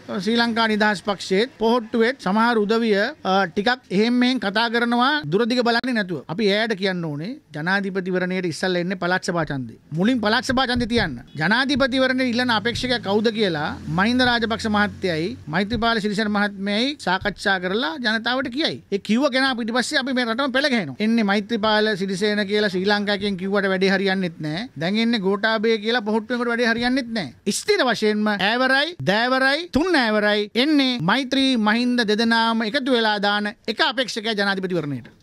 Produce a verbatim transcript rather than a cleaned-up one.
ශ්‍රී ලංකා නිදහස් පක්ෂයේත් පොහොට්ටුවෙත් සමහර උදවිය ටිකක් එහෙම මෙහෙන් කතා කරනවා දුරදිග බලන්නේ නැතුව. අපි එයාට කියන්න ඕනේ ජනාධිපතිවරණයට ඉස්සල්ලා එන්නේ පළාත් සභා ඡන්දේ. මුලින් පළාත් සභා ඡන්දේ තියන්න. ජනාධිපතිවරණයට ඉල්ලන අපේක්ෂකයා කවුද කියලා මහින්ද රාජපක්ෂ මහත්තයයි මෛත්‍රීපාල සිරිසේන මහත්මයයි සාකච්ඡා කරලා ජනතාවට කියයි. ඒ කිව්ව කෙනා පිටිපස්සේ අපි මේ රටම පෙළ ගැහෙනවා. එන්නේ මෛත්‍රීපාල සිරිසේන කියලා ශ්‍රී ලංකාවකින් කිව්වට වැඩේ හරියන්නේත් නැහැ. දැන් එන්නේ ගෝඨාභය කියලා පොහොට්ටුවෙකට වැඩේ හරියන්නේත් නැහැ. ස්ථිර වශයෙන්ම ඈවරයි දෑවරයි තුන් ඈවරයි එන්නේ මෛත්‍රී මහින්ද දෙදෙනාම එකතු වෙලා දාන එක අපේක්ෂකයා ජනාධිපතිවරණයට.